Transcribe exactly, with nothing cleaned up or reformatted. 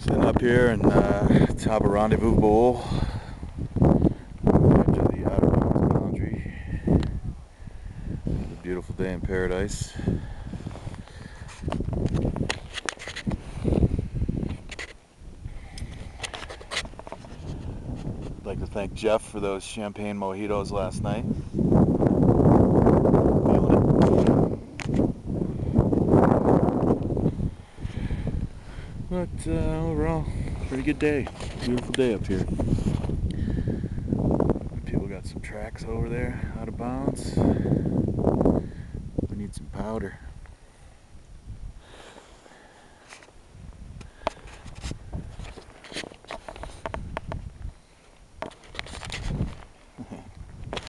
Sitting up here in uh, top of Rendezvous Bowl, edge of the outer bounds boundary. It's a beautiful day in paradise. I'd like to thank Jeff for those champagne mojitos last night. Feeling it. But uh, overall, pretty good day. Beautiful day up here. People got some tracks over there out of bounds. We need some powder.